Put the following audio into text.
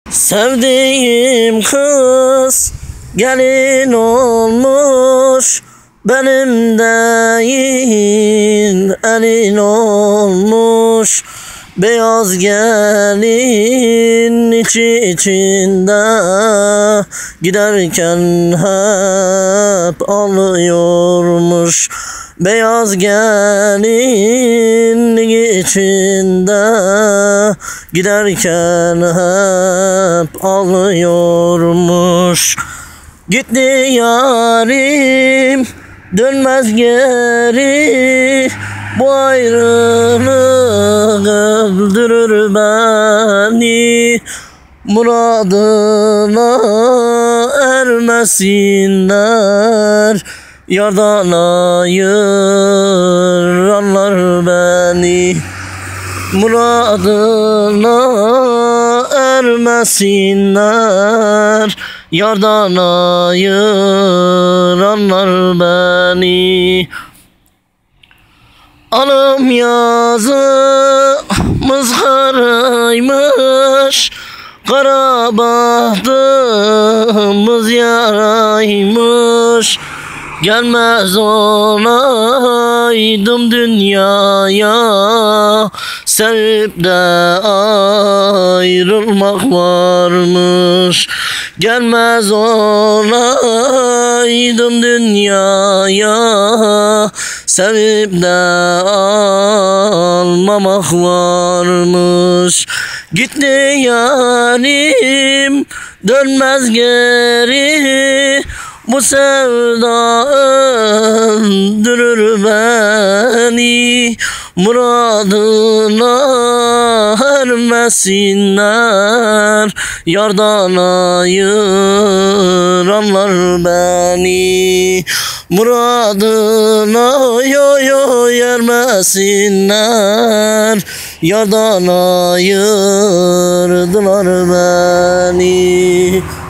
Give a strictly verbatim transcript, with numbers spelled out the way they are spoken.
Sevdiğim kız gelin olmuş, benim değil elin olmuş. Beyaz gelin içi içinde, giderken hep ağlıyormuş. Beyaz gelin içinde, giderken hep ağlıyormuş. Gitti yarim, dönmez geri, bu ayrılık öldürür beni. Muradına ermesinler, yardan ayıranlar beni. Muradına ermesinler, yardan ayıranlar beni. Alım yazımız karaymış, kara bahtımız yaraymış. Gelmez olaydım dünyaya, sevip de ayrılmak varmış. Gelmez olaydım dünyaya, sevip de almamak varmış. Gitti yarim, dönmez geri, bu sevda öldürür beni. Muradına ermesinler, yardan ayıranlar beni. Muradına yo yo ermesinler, yardan ayırdılar beni.